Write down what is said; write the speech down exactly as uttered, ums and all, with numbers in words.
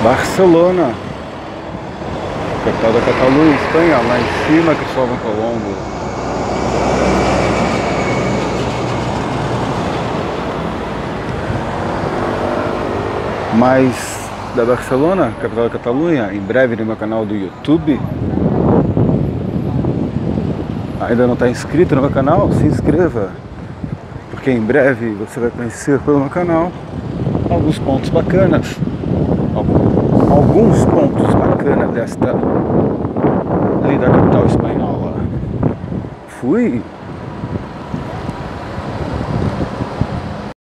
Barcelona, capital da Catalunha, Espanha, lá em cima, Cristóvão Colombo. Mais da Barcelona, capital da Catalunha, em breve no meu canal do YouTube. Ainda não está inscrito no meu canal? Se inscreva, porque em breve você vai conhecer pelo meu canal alguns pontos bacanas, alguns pontos bacanas desta linda capital espanhola. Fui!